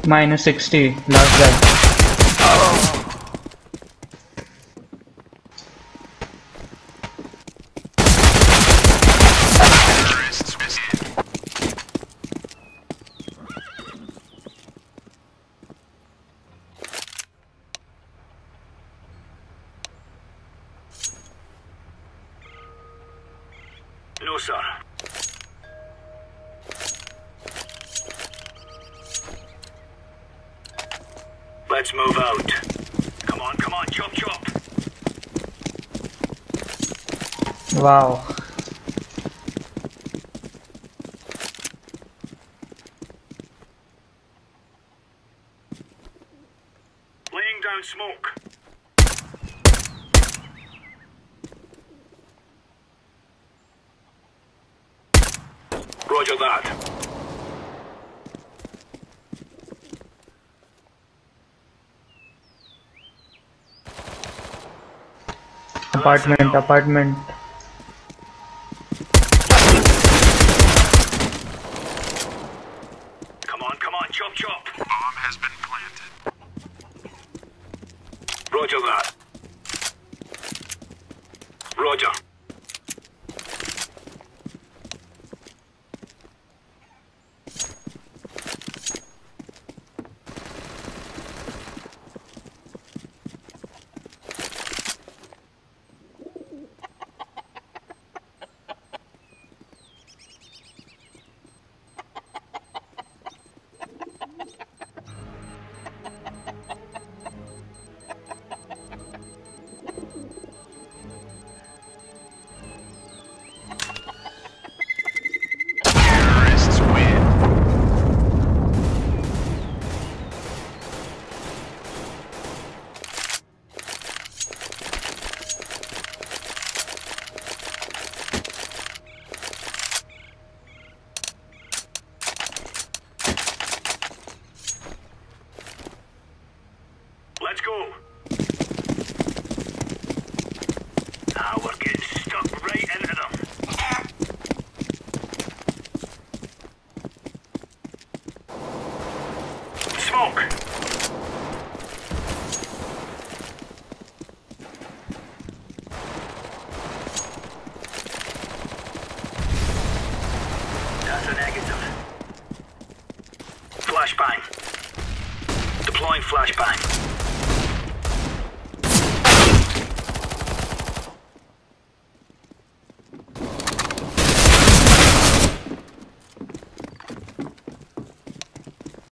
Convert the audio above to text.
Minus 60, last guy. No, sir. Let's move out. Come on, chop, chop. Wow. Laying down smoke. Roger that. Apartment. Come on, chop, chop. Bomb has been planted. Roger that. Roger. Terrorists win. Let's go. Now we're getting stuck right into them. Smoke. That's a negative. Flashbang. Deploying flashbang.